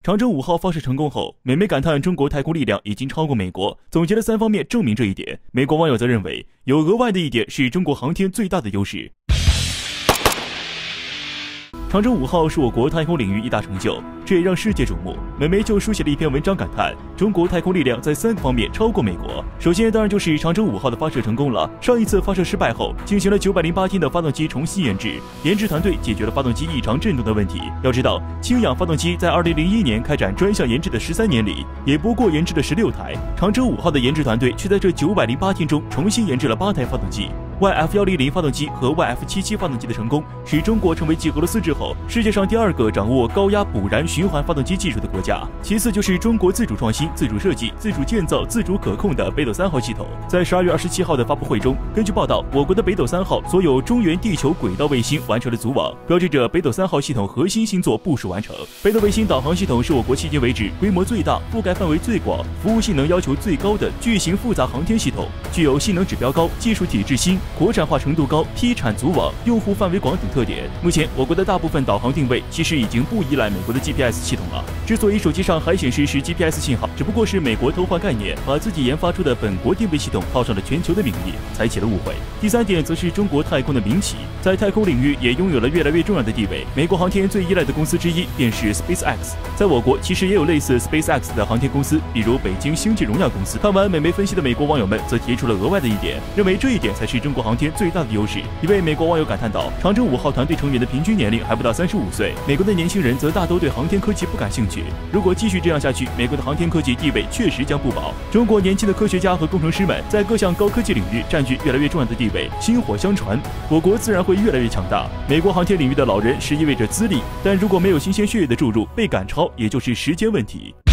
长征5号发射成功后，美媒感叹中国太空力量已经超过美国，总结了3方面证明这一点。美国网友则认为，有额外的一点是中国航天最大的优势。长征5号是我国太空领域一大成就，这也让世界瞩目。美媒就书写了一篇文章感叹，中国太空力量在3个方面超过美国。首先当然就是长征5号的发射成功了。上一次发射失败后，进行了908天的发动机重新研制，研制团队解决了发动机异常振动的问题。要知道，氢氧发动机在2001年开展专项研制的13年里，也不过研制了16台。长征5号的研制团队却在这908天中重新研制了8台发动机。YF100发动机和 YF77发动机的成功，使中国成为继俄罗斯之后世界上第2个掌握高压补燃循环发动机技术的国家。其次就是中国自主创新、自主设计、自主建造、自主可控的北斗3号系统。在12月27号的发布会中，根据报道，我国的北斗3号所有中原地球轨道卫星完成了组网，标志着北斗3号系统核心星座部署完成。北斗卫星导航系统是我国迄今为止规模最大、覆盖范围最广、服务性能要求最高的巨型复杂航天系统，具有性能指标高、技术体制新、国产化程度高、批产组网、用户范围广等特点。目前，我国的大部分导航定位其实已经不依赖美国的 GPS 系统了。之所以手机上还显示是 GPS 信号，只不过是美国偷换概念，把自己研发出的本国定位系统套上了全球的名义，才起了误会。第3点则是中国太空的民企，在太空领域也拥有了越来越重要的地位。美国航天最依赖的公司之一便是 SpaceX， 在我国其实也有类似 SpaceX 的航天公司，比如北京星际荣耀公司。看完美媒分析的美国网友们则提出了额外的一点，认为这一点才是中国航天最大的优势。一位美国网友感叹道：“长征5号团队成员的平均年龄还不到35岁，美国的年轻人则大都对航天科技不感兴趣。如果继续这样下去，美国的航天科技地位确实将不保。中国年轻的科学家和工程师们在各项高科技领域占据越来越重要的地位，薪火相传，我国自然会越来越强大。美国航天领域的老人是意味着资历，但如果没有新鲜血液的注入，被赶超也就是时间问题。”